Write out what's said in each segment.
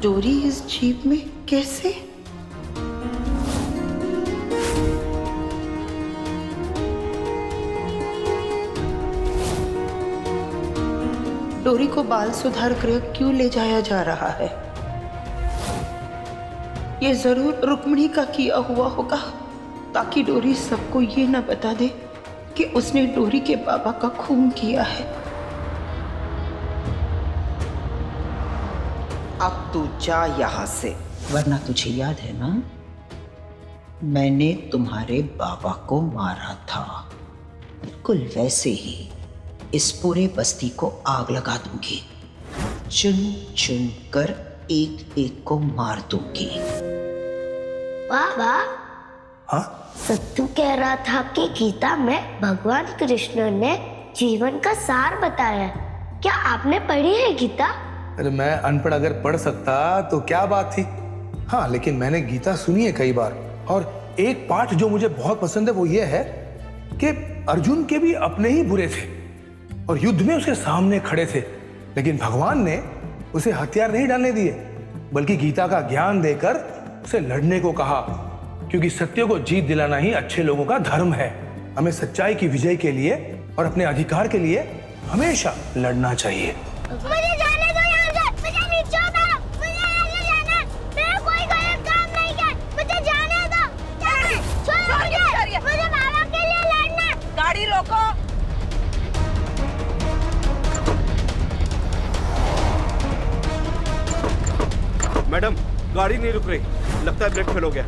डोरी इस जीप में कैसे? डोरी को बाल सुधार गृह क्यों ले जाया जा रहा है? ये जरूर रुक्मिणी का किया हुआ होगा, ताकि डोरी सबको ये न बता दे कि उसने डोरी के बाबा का खून किया है। अब तू जा यहाँ से, वरना तुझे याद है ना, मैंने तुम्हारे बाबा को मारा था। बिल्कुल वैसे ही इस पूरे बस्ती को आग लगा दूंगी, चुन चुन कर एक एक को मार दूंगी। बाबा, हाँ? सत्तू कह रहा था कि गीता में भगवान कृष्ण ने जीवन का सार बताया। क्या आपने पढ़ी है गीता? अरे मैं अनपढ़ अगर पढ़ सकता तो क्या बात थी। हाँ, लेकिन मैंने गीता सुनी है कई बार, और एक पाठ जो मुझे बहुत पसंद है वो ये है कि अर्जुन के भी अपने ही बुरे थे और युद्ध में उसके सामने खड़े थे, लेकिन भगवान ने उसे हथियार नहीं डालने दिए, बल्कि गीता का ज्ञान देकर उसे लड़ने को कहा, क्योंकि सत्य को जीत दिलाना ही अच्छे लोगों का धर्म है। हमें सच्चाई की विजय के लिए और अपने अधिकार के लिए हमेशा लड़ना चाहिए। मुझे जाने दो यहाँ से, मुझे नहीं छोड़ना, मुझे नहीं जाना, मैंने कोई गलत काम नहीं किया, मुझे जाने दो। छोड़, मुझे बाबा के लिए लड़ना। गाड़ी रोको। मैडम, गाड़ी नहीं रुक रही, लगता है ब्रेक फेल हो गया।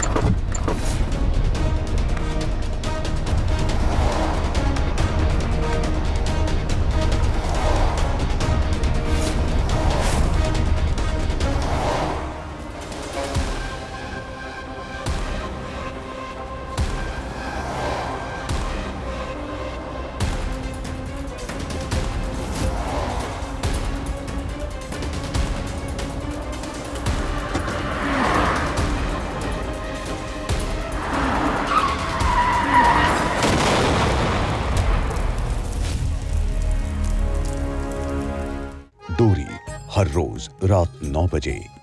डोरी हर रोज रात 9 बजे